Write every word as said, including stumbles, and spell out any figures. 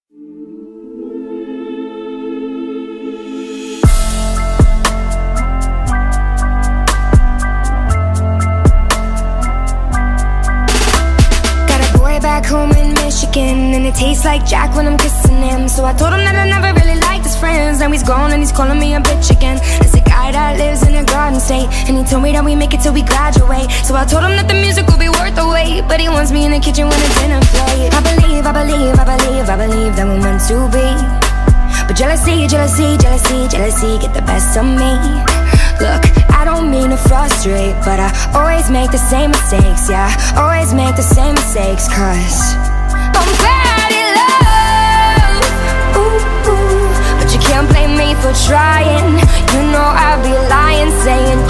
Back home in Michigan, and it tastes like Jack when I'm kissing him. So I told him that I never really liked his friends. Now he's gone and he's calling me a bitch again. There's a guy that lives in a garden state, and he told me that we make it till we graduate. So I told him that the music will be worth the wait, but he wants me in the kitchen when it's dinner plate. I believe, I believe, I believe, I believe that we're meant to be. But jealousy, jealousy, jealousy, jealousy get the best of me. Look, I don't mean to frustrate, but I always make the same mistakes, yeah, always make the same mistakes, cause I'm bad at love, ooh, ooh. But you can't blame me for trying. You know I'd be lying saying